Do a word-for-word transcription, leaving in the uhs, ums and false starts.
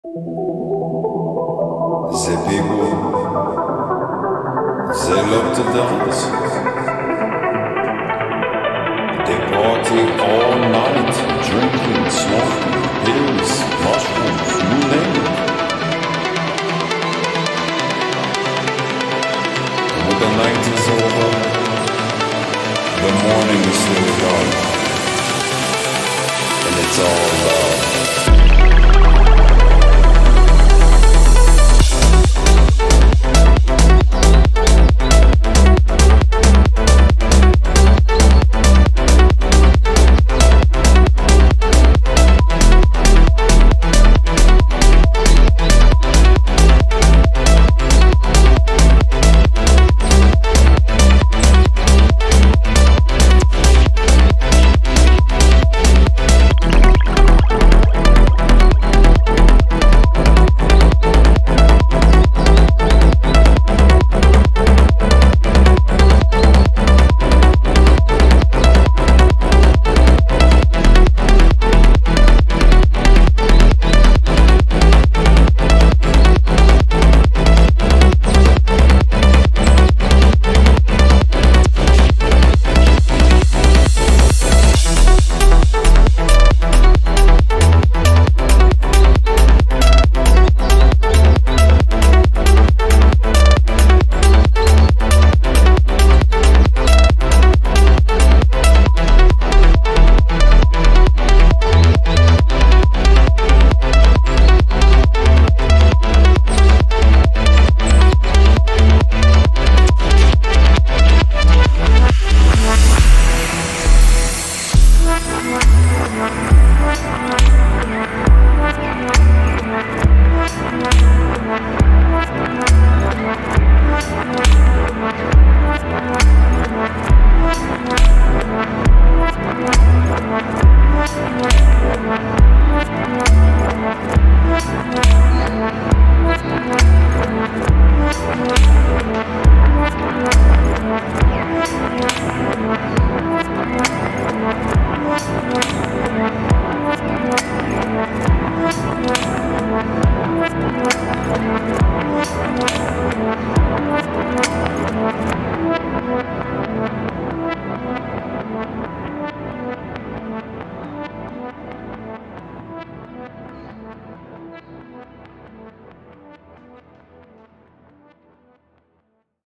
The people, they love to dance. They party all night, drinking, smoking, pills, mushrooms, you name it. And when the night is over, the morning is still gone. And it's all love.